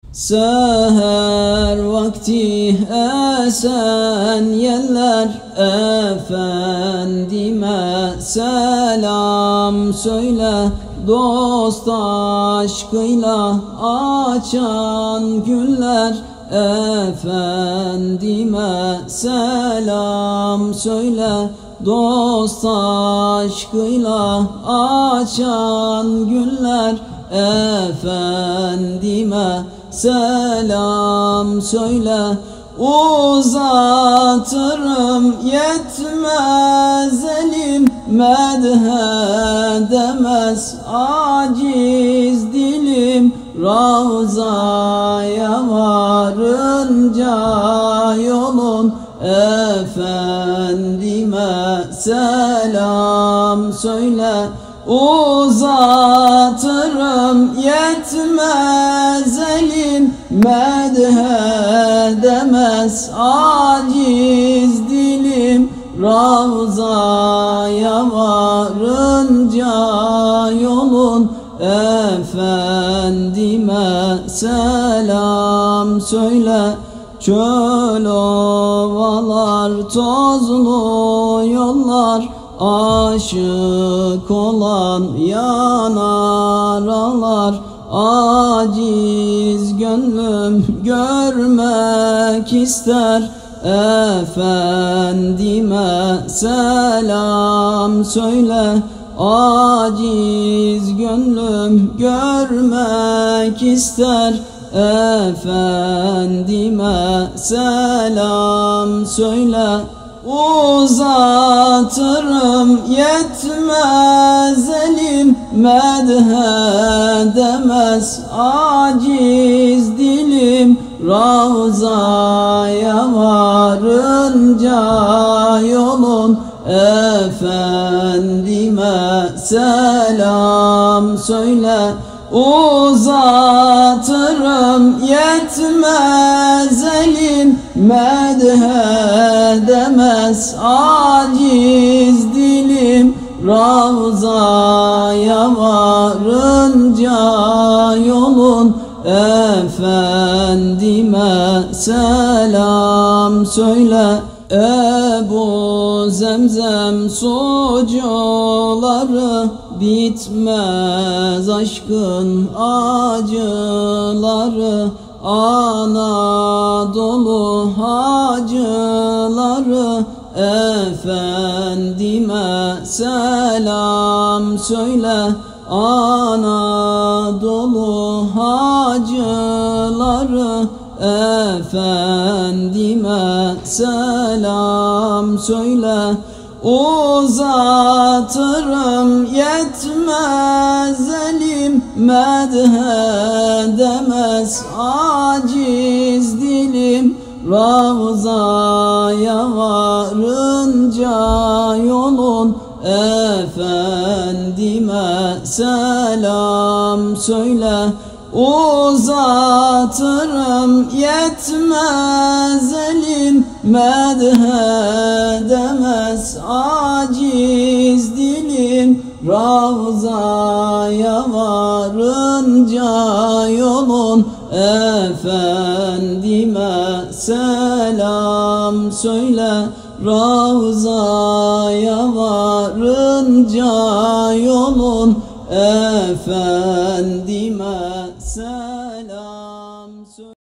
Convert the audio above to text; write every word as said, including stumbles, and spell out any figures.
Seher vakti esen yeller efendime selam söyle. Dost aşkıyla açan güller efendime selam söyle. Dost aşkıyla açan güller efendime selam söyle. Uzatırım yetmez elim, medhedemez aciz dilim. Ravzaya varınca yolun efendime selam söyle. Uzatırım yetmez elim, medhedemez aciz dilim. Ravzaya varınca yolun efendime selam söyle. Çöl ovalar, tozlu yollar, aşık olan yanar ağlar. Aciz gönlüm görmek ister, efendime selam söyle. Aciz gönlüm görmek ister, efendime selam söyle. Uzatırım yetmez elim, medhedemez aciz dilim. Ravzaya varınca yolun efendime selam söyle. Uzatırım yetmez elim, medhedemez aciz dilim. Ravzaya varınca yolun efendime selam söyle. Ebu Zemzem sucuları, bitmez aşkın acıları. Anadolu hacıları, efendime selam söyle. Anadolu hacıları, efendime selam söyle. Uzatırım yetmez elim, medhedemez aciz dilim. Ravzaya varınca yolun efendime selam söyle. Uzatırım yetmez elim, medhedemez aciz dilim. Ravzaya varınca yolun efendime selam söyle. Ravzaya varınca yolun efendime selam söyle.